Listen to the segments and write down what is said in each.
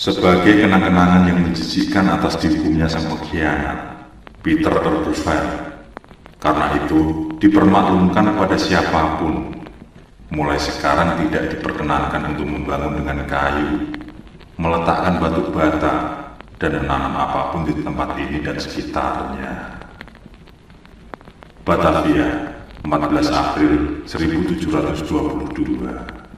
Sebagai kenang-kenangan yang menjijikkan atas dihukumnya sang pengkhianat, Peter Oberfeld, karena itu dipermaklumkan kepada siapapun, mulai sekarang tidak diperkenankan untuk membangun dengan kayu, meletakkan batu bata, dan menanam apapun di tempat ini dan sekitarnya. Batavia, 14 April 1722.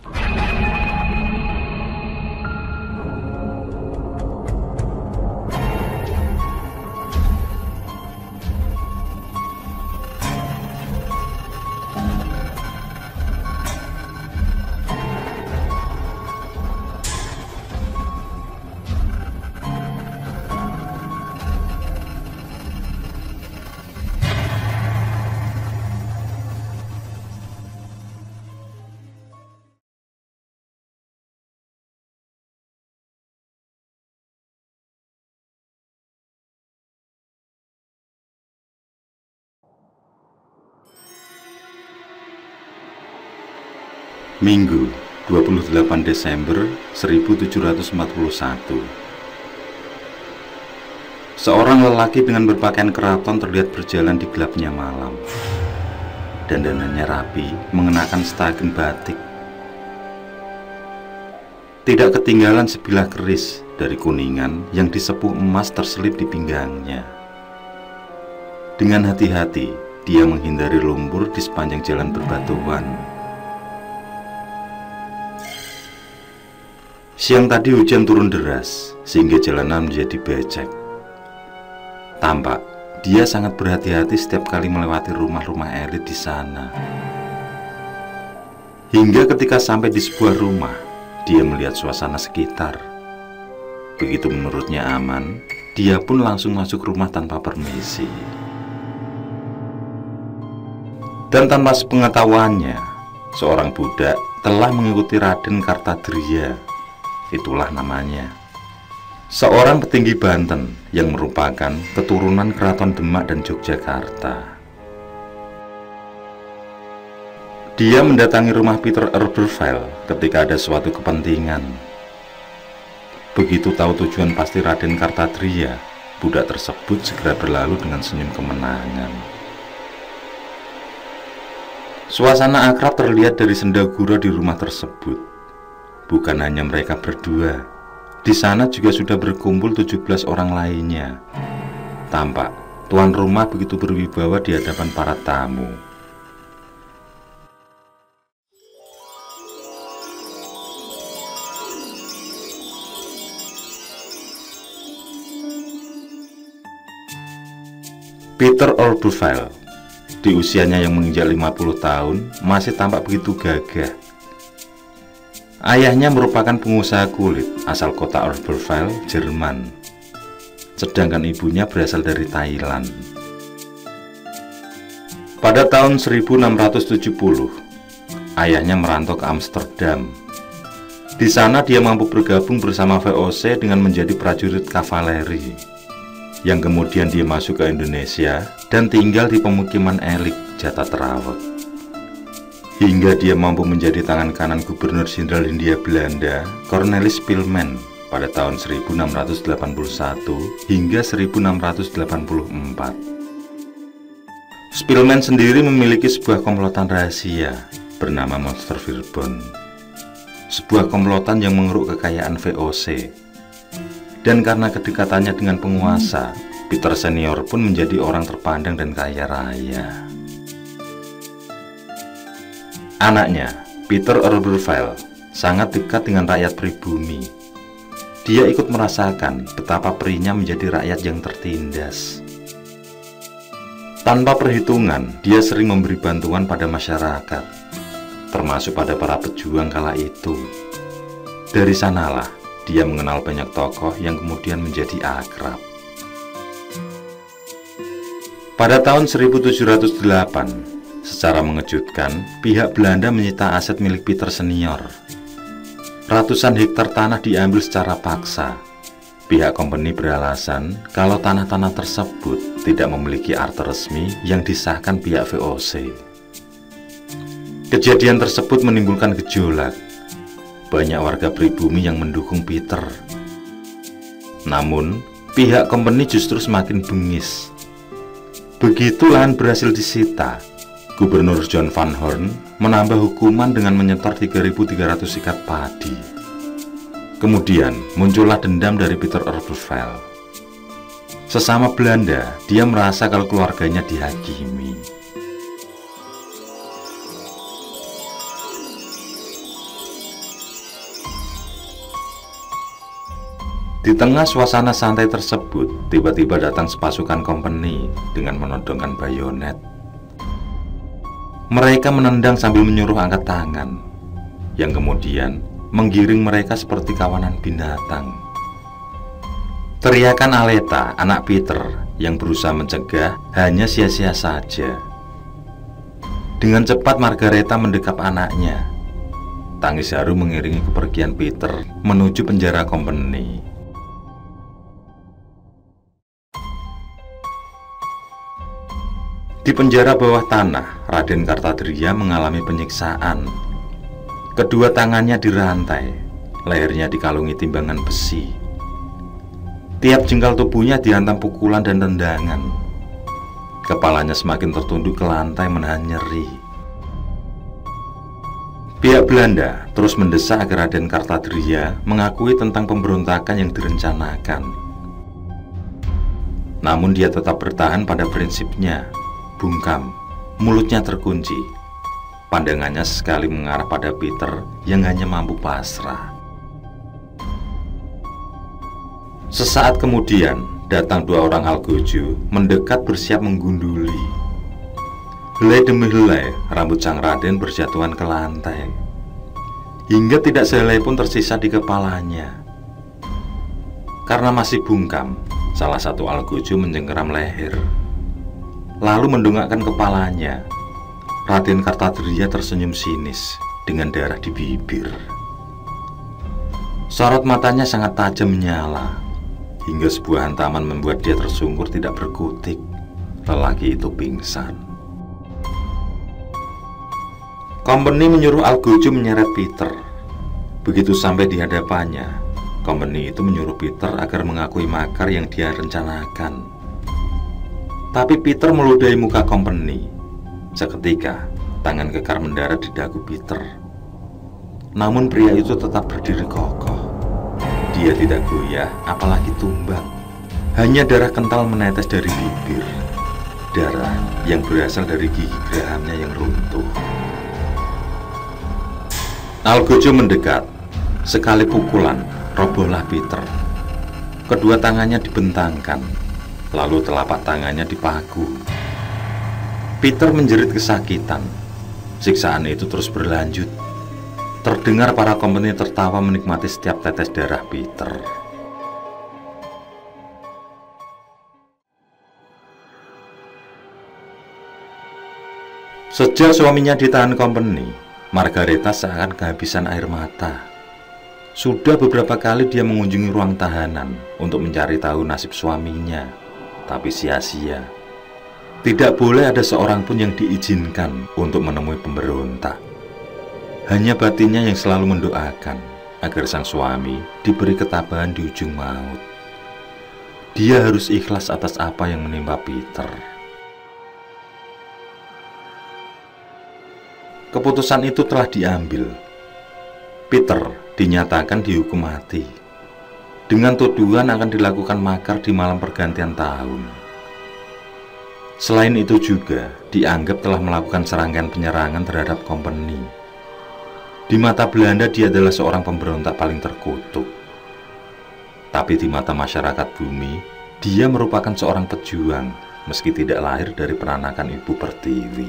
Minggu, 28 Desember 1741. Seorang lelaki dengan berpakaian keraton terlihat berjalan di gelapnya malam. Dandanannya rapi, mengenakan stagen batik. Tidak ketinggalan sebilah keris dari kuningan yang disepuh emas terselip di pinggangnya. Dengan hati-hati, dia menghindari lumpur di sepanjang jalan berbatuan. Siang tadi hujan turun deras, sehingga jalanan menjadi becek. Tampak dia sangat berhati-hati setiap kali melewati rumah-rumah elit di sana. Hingga ketika sampai di sebuah rumah, dia melihat suasana sekitar. Begitu menurutnya aman, dia pun langsung masuk rumah tanpa permisi. Dan tanpa sepengetahuannya, seorang budak telah mengikuti Raden Kartadria. Itulah namanya. Seorang petinggi Banten yang merupakan keturunan Keraton Demak dan Yogyakarta. Dia mendatangi rumah Peter Oberfeld ketika ada suatu kepentingan. Begitu tahu tujuan pasti Raden Kartadria, budak tersebut segera berlalu dengan senyum kemenangan. Suasana akrab terlihat dari sendagura di rumah tersebut. Bukan hanya mereka berdua, di sana juga sudah berkumpul 17 orang lainnya. Tampak tuan rumah begitu berwibawa di hadapan para tamu. Peter Oberfeld, di usianya yang menginjak 50 tahun, masih tampak begitu gagah. Ayahnya merupakan pengusaha kulit asal kota Oberfeld, Jerman. Sedangkan ibunya berasal dari Thailand. Pada tahun 1670, ayahnya merantau ke Amsterdam. Di sana dia mampu bergabung bersama VOC dengan menjadi prajurit kavaleri, yang kemudian dia masuk ke Indonesia dan tinggal di pemukiman elit Jata Terawet. Hingga dia mampu menjadi tangan kanan Gubernur Jenderal Hindia Belanda, Cornelis Spilman, pada tahun 1681 hingga 1684. Spilman sendiri memiliki sebuah komplotan rahasia bernama Monster Verbond, sebuah komplotan yang mengeruk kekayaan VOC. Dan karena kedekatannya dengan penguasa, Peter Senior pun menjadi orang terpandang dan kaya raya. Anaknya, Peter Oberfeld, sangat dekat dengan rakyat pribumi. Dia ikut merasakan betapa perihnya menjadi rakyat yang tertindas. Tanpa perhitungan, dia sering memberi bantuan pada masyarakat, termasuk pada para pejuang kala itu. Dari sanalah dia mengenal banyak tokoh yang kemudian menjadi akrab. Pada tahun 1708, secara mengejutkan, pihak Belanda menyita aset milik Peter Senior. Ratusan hektar tanah diambil secara paksa. Pihak company beralasan kalau tanah-tanah tersebut tidak memiliki akte resmi yang disahkan pihak VOC. Kejadian tersebut menimbulkan gejolak. Banyak warga pribumi yang mendukung Peter. Namun, pihak company justru semakin bengis. Begitu lahan berhasil disita, Gubernur John Van Horn menambah hukuman dengan menyetor 3.300 ikat padi. Kemudian muncullah dendam dari Peter Urbeveld. Sesama Belanda, dia merasa kalau keluarganya dihakimi. Di tengah suasana santai tersebut, tiba-tiba datang sepasukan company dengan menodongkan bayonet. Mereka menendang sambil menyuruh angkat tangan, yang kemudian menggiring mereka seperti kawanan binatang. Teriakan Aleta, anak Peter, yang berusaha mencegah, hanya sia-sia saja. Dengan cepat Margareta mendekap anaknya. Tangis haru mengiringi kepergian Peter menuju penjara company. Di penjara bawah tanah, Raden Kartadria mengalami penyiksaan. Kedua tangannya dirantai, lehernya dikalungi timbangan besi. Tiap jengkal tubuhnya dihantam pukulan dan tendangan. Kepalanya semakin tertunduk ke lantai menahan nyeri. Pihak Belanda terus mendesak agar Raden Kartadria mengakui tentang pemberontakan yang direncanakan. Namun dia tetap bertahan pada prinsipnya. Bungkam, mulutnya terkunci. Pandangannya sekali mengarah pada Peter yang hanya mampu pasrah. Sesaat kemudian, datang dua orang algojo mendekat bersiap menggunduli. Helai demi helai, rambut sang Raden berjatuhan ke lantai. Hingga tidak sehelai pun tersisa di kepalanya. Karena masih bungkam, salah satu algojo mencengkeram leher, lalu mendongakkan kepalanya. Raden Kartadria tersenyum sinis dengan darah di bibir. Sorot matanya sangat tajam menyala, hingga sebuah hantaman membuat dia tersungkur tidak berkutik. Lelaki itu pingsan. Company menyuruh algojo menyeret Peter. Begitu sampai di hadapannya, company itu menyuruh Peter agar mengakui makar yang dia rencanakan. Tapi Peter meludahi muka company. Seketika, tangan kekar mendarat di dagu Peter. Namun pria itu tetap berdiri kokoh. Dia tidak goyah, apalagi tumbang. Hanya darah kental menetes dari bibir. Darah yang berasal dari gigi gerahamnya yang runtuh. Algojo mendekat. Sekali pukulan, robohlah Peter. Kedua tangannya dibentangkan, lalu telapak tangannya dipaku. Peter menjerit kesakitan. Siksaan itu terus berlanjut. Terdengar para company tertawa menikmati setiap tetes darah Peter. Sejak suaminya ditahan company, Margareta seakan kehabisan air mata. Sudah beberapa kali dia mengunjungi ruang tahanan untuk mencari tahu nasib suaminya, tapi sia-sia. Tidak boleh ada seorang pun yang diizinkan untuk menemui pemberontak. Hanya batinnya yang selalu mendoakan agar sang suami diberi ketabahan di ujung maut. Dia harus ikhlas atas apa yang menimpa Peter. Keputusan itu telah diambil. Peter dinyatakan dihukum mati dengan tuduhan akan dilakukan makar di malam pergantian tahun. Selain itu juga dianggap telah melakukan serangkaian penyerangan terhadap company. Di mata Belanda dia adalah seorang pemberontak paling terkutuk. Tapi di mata masyarakat bumi, dia merupakan seorang pejuang meski tidak lahir dari peranakan ibu pertiwi.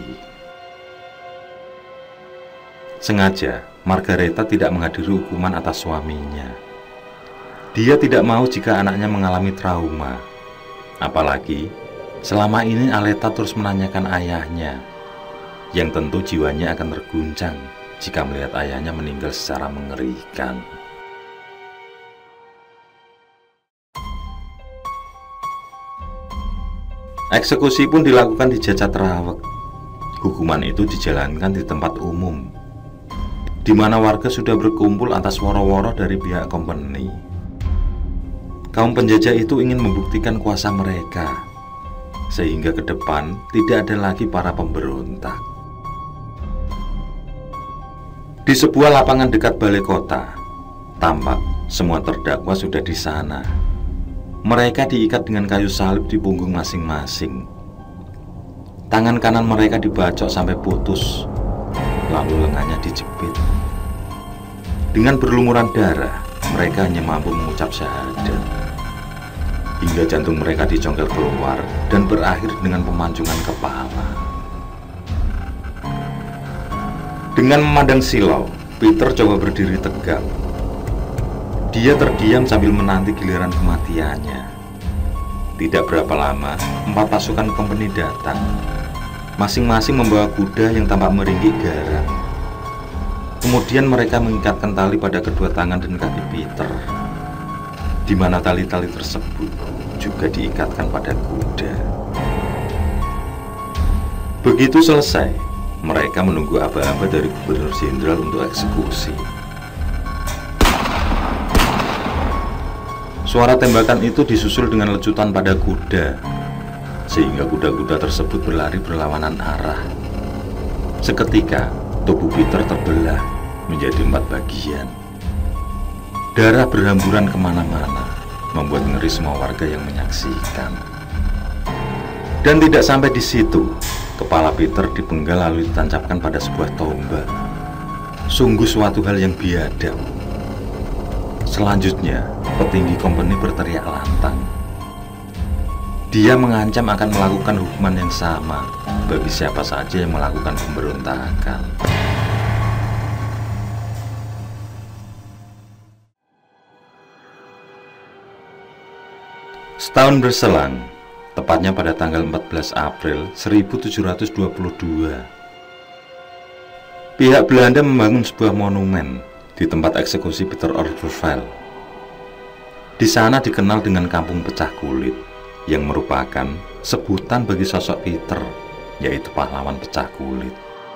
Sengaja Margareta tidak menghadiri hukuman atas suaminya. Dia tidak mau jika anaknya mengalami trauma. Apalagi selama ini Aleta terus menanyakan ayahnya, yang tentu jiwanya akan terguncang jika melihat ayahnya meninggal secara mengerikan. Eksekusi pun dilakukan di Cacat Rawek. Hukuman itu dijalankan di tempat umum, di mana warga sudah berkumpul atas woro-woro dari pihak company. Kaum penjajah itu ingin membuktikan kuasa mereka, sehingga ke depan tidak ada lagi para pemberontak. Di sebuah lapangan dekat balai kota, tampak semua terdakwa sudah di sana. Mereka diikat dengan kayu salib di punggung masing-masing. Tangan kanan mereka dibacok sampai putus, lalu lengannya dijepit. Dengan berlumuran darah, mereka hanya mampu mengucap syahadat, hingga jantung mereka dicongkel keluar dan berakhir dengan pemancungan kepala. Dengan memandang silau, Peter coba berdiri tegak. Dia terdiam sambil menanti giliran kematiannya. Tidak berapa lama, 4 pasukan kompeni datang. Masing-masing membawa kuda yang tampak meringkik garang. Kemudian mereka mengikatkan tali pada kedua tangan dan kaki Peter, di mana tali-tali tersebut juga diikatkan pada kuda. Begitu selesai, mereka menunggu aba-aba dari Gubernur Jenderal untuk eksekusi. Suara tembakan itu disusul dengan lecutan pada kuda, sehingga kuda-kuda tersebut berlari berlawanan arah. Seketika, tubuh Peter terbelah menjadi 4 bagian. Darah berhamburan kemana-mana, membuat ngeri semua warga yang menyaksikan. Dan tidak sampai di situ, kepala Peter dipenggal lalu ditancapkan pada sebuah tombak. Sungguh suatu hal yang biadab. Selanjutnya, petinggi kompeni berteriak lantang. Dia mengancam akan melakukan hukuman yang sama bagi siapa saja yang melakukan pemberontakan. Setahun berselang, tepatnya pada tanggal 14 April 1722, pihak Belanda membangun sebuah monumen di tempat eksekusi Peter Ordevel. Di sana dikenal dengan Kampung Pecah Kulit, yang merupakan sebutan bagi sosok Peter, yaitu pahlawan pecah kulit.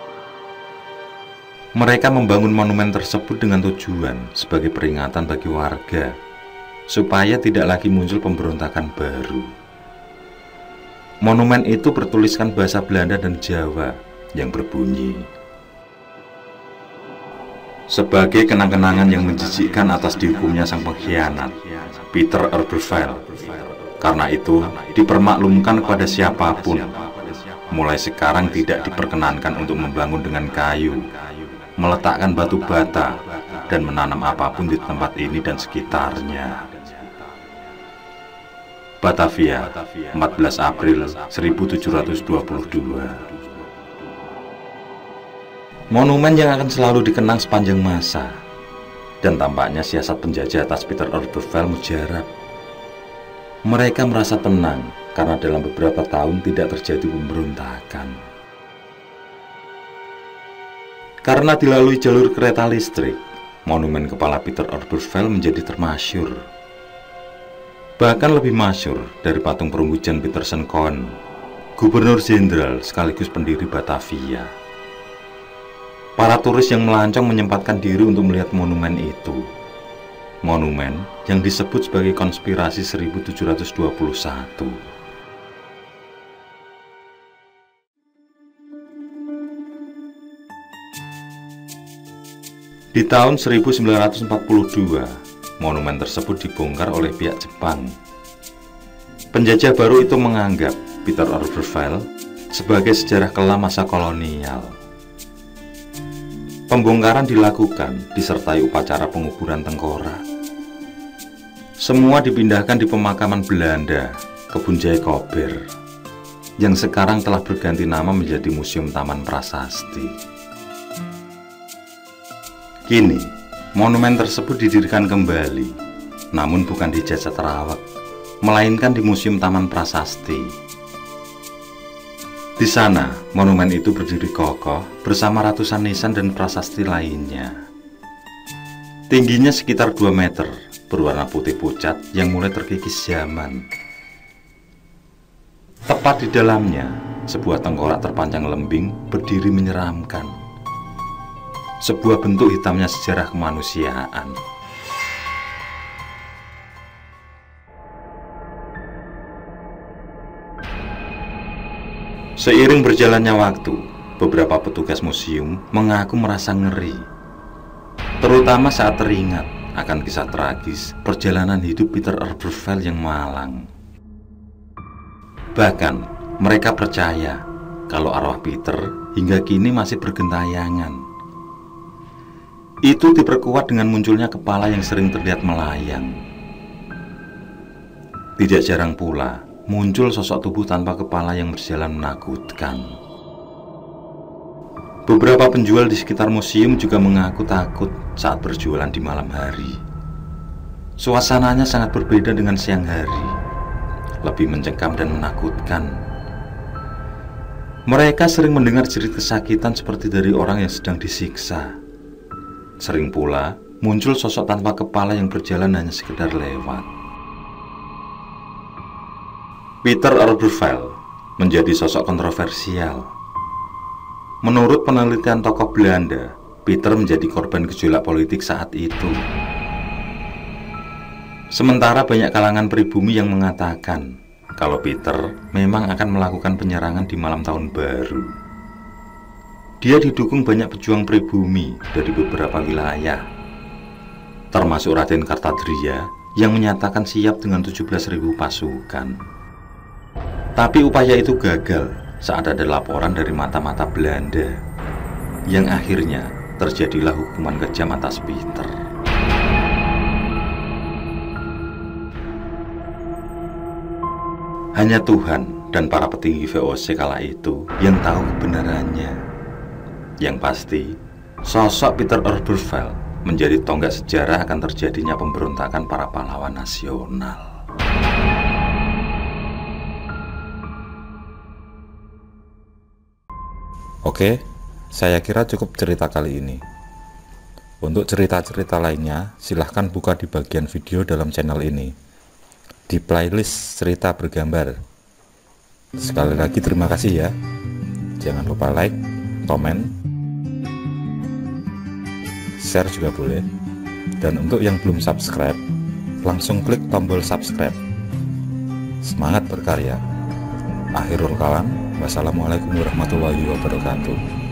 Mereka membangun monumen tersebut dengan tujuan sebagai peringatan bagi warga, supaya tidak lagi muncul pemberontakan baru. Monumen itu bertuliskan bahasa Belanda dan Jawa yang berbunyi, sebagai kenang-kenangan yang menjijikkan atas dihukumnya sang pengkhianat, Peter Ordevel. Karena itu, dipermaklumkan kepada siapapun, mulai sekarang tidak diperkenankan untuk membangun dengan kayu, meletakkan batu bata, dan menanam apapun di tempat ini dan sekitarnya. Batavia, 14 April 1722. Monumen yang akan selalu dikenang sepanjang masa, dan tampaknya siasat penjajah atas Peter Ordevel mujarab. Mereka merasa tenang karena dalam beberapa tahun tidak terjadi pemberontakan. Karena dilalui jalur kereta listrik, monumen kepala Peter Ordevel menjadi termasyur. Bahkan lebih masyur dari patung perunggu Jan Pieterszoon Koen, Gubernur Jenderal sekaligus pendiri Batavia. Para turis yang melancong menyempatkan diri untuk melihat monumen itu. Monumen yang disebut sebagai konspirasi 1721. Di tahun 1942, monumen tersebut dibongkar oleh pihak Jepang. Penjajah baru itu menganggap Peter Ordevel sebagai sejarah kelam masa kolonial. Pembongkaran dilakukan disertai upacara penguburan tengkorak. Semua dipindahkan di pemakaman Belanda, Kebun Jaya Kober, yang sekarang telah berganti nama menjadi Museum Taman Prasasti. Kini, monumen tersebut didirikan kembali, namun bukan di Jasa Terawak, melainkan di Museum Taman Prasasti. Di sana, monumen itu berdiri kokoh bersama ratusan nisan dan prasasti lainnya. Tingginya sekitar 2 meter, berwarna putih pucat yang mulai terkikis zaman. Tepat di dalamnya, sebuah tengkorak terpanjang lembing berdiri menyeramkan. Sebuah bentuk hitamnya sejarah kemanusiaan. Seiring berjalannya waktu, beberapa petugas museum mengaku merasa ngeri, terutama saat teringat akan kisah tragis perjalanan hidup Peter Eberfeld yang malang. Bahkan, mereka percaya kalau arwah Peter hingga kini masih bergentayangan. Itu diperkuat dengan munculnya kepala yang sering terlihat melayang. Tidak jarang pula muncul sosok tubuh tanpa kepala yang berjalan menakutkan. Beberapa penjual di sekitar museum juga mengaku takut saat berjualan di malam hari. Suasananya sangat berbeda dengan siang hari, lebih mencekam dan menakutkan. Mereka sering mendengar jerit kesakitan seperti dari orang yang sedang disiksa. Sering pula muncul sosok tanpa kepala yang berjalan hanya sekedar lewat. Peter Eberfeld menjadi sosok kontroversial. Menurut penelitian tokoh Belanda, Peter menjadi korban gejolak politik saat itu. Sementara banyak kalangan pribumi yang mengatakan kalau Peter memang akan melakukan penyerangan di malam tahun baru. Dia didukung banyak pejuang pribumi dari beberapa wilayah, termasuk Raden Kartadria yang menyatakan siap dengan 17.000 pasukan. Tapi upaya itu gagal saat ada laporan dari mata-mata Belanda, yang akhirnya terjadilah hukuman kejam atas Peter. Hanya Tuhan dan para petinggi VOC kala itu yang tahu kebenarannya. Yang pasti, sosok Peter Eberfeld menjadi tonggak sejarah akan terjadinya pemberontakan para pahlawan nasional. Oke, saya kira cukup cerita kali ini. Untuk cerita-cerita lainnya, silahkan buka di bagian video dalam channel ini, di playlist cerita bergambar. Sekali lagi terima kasih ya. Jangan lupa like, komen, share juga boleh. Dan untuk yang belum subscribe, langsung klik tombol subscribe. Semangat berkarya. Akhirul kalam. Wassalamualaikum warahmatullahi wabarakatuh.